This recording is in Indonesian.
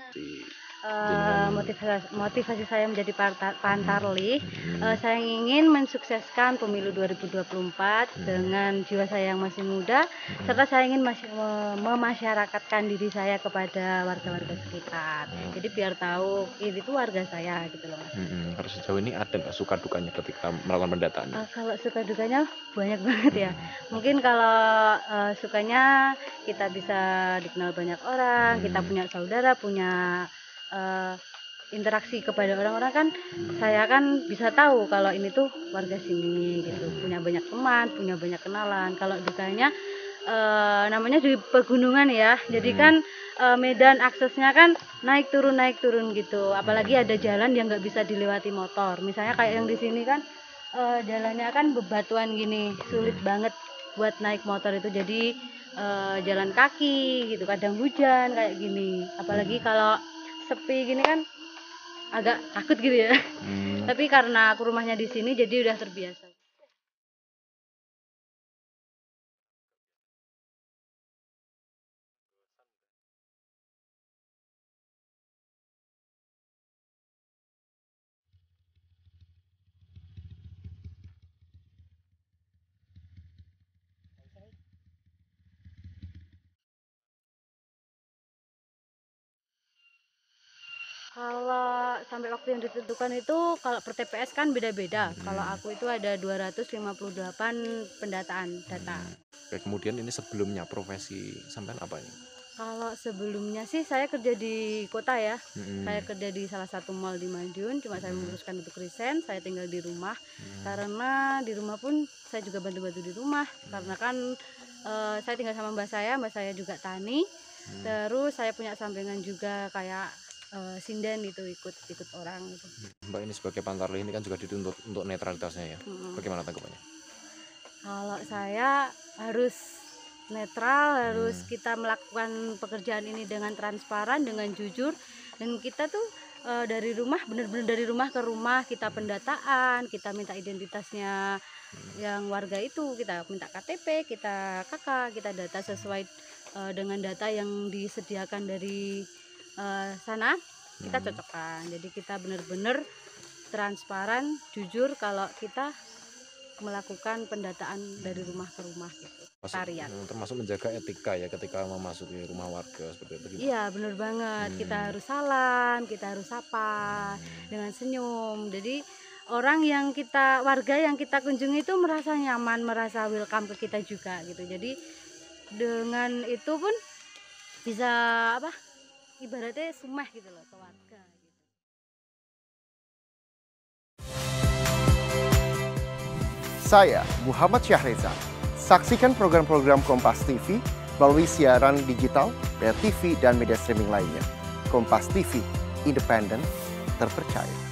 Motivasi saya menjadi Pantarlih, saya ingin mensukseskan pemilu 2024 dengan jiwa saya yang masih muda, serta saya ingin memasyarakatkan diri saya kepada warga-warga sekitar. Jadi biar tahu ini tuh warga saya gitu loh Mas. Kalau sejauh ini ada nggak suka dukanya ketika melakukan pendataan? Kalau suka dukanya banyak banget ya. Mungkin kalau sukanya kita bisa dikenal banyak orang, kita punya saudara, punya interaksi kepada orang-orang kan, saya kan bisa tahu kalau ini tuh warga sini gitu, punya banyak teman, punya banyak kenalan. Kalau dukanya namanya di pegunungan ya, jadi kan medan aksesnya kan naik turun gitu, apalagi ada jalan yang nggak bisa dilewati motor. Misalnya kayak yang di sini kan jalannya kan bebatuan gini, sulit banget buat naik motor itu, jadi jalan kaki gitu, kadang hujan kayak gini, apalagi kalau sepi gini kan agak takut gitu ya. Tapi karena aku rumahnya di sini jadi udah terbiasa. Kalau sampai waktu yang ditentukan itu kalau per TPS kan beda-beda. Kalau aku itu ada 258 pendataan data. Oke, kemudian ini sebelumnya profesi sampean apa ini? Kalau sebelumnya sih saya kerja di kota ya. Saya kerja di salah satu mall di Madiun, cuma saya memutuskan untuk resign, saya tinggal di rumah. Karena di rumah pun saya juga bantu-bantu di rumah. Karena kan saya tinggal sama mbak saya juga tani. Terus saya punya sampingan juga kayak sinden itu ikut orang gitu. Mbak ini sebagai Pantarlih ini kan juga dituntut untuk netralitasnya ya. Bagaimana tanggapannya? Kalau saya harus netral, harus kita melakukan pekerjaan ini dengan transparan, dengan jujur, dan kita tuh dari rumah, benar-benar dari rumah ke rumah kita pendataan, kita minta identitasnya yang warga itu, kita minta KTP, kita KK, kita data sesuai dengan data yang disediakan dari sana, kita cocokkan. Jadi kita benar-benar transparan, jujur kalau kita melakukan pendataan dari rumah ke rumah gitu, tarian. Termasuk menjaga etika ya ketika memasuki rumah warga seperti itu. Iya bener banget, kita harus salam, kita harus sapa dengan senyum. Jadi warga yang kita kunjungi itu merasa nyaman, merasa welcome ke kita juga gitu. Jadi dengan itu pun bisa ibaratnya sumeh gitu loh ke warga gitu. Saya Muhammad Syahreza. Saksikan program-program Kompas TV melalui siaran digital, pay TV, dan media streaming lainnya. Kompas TV, independen, terpercaya.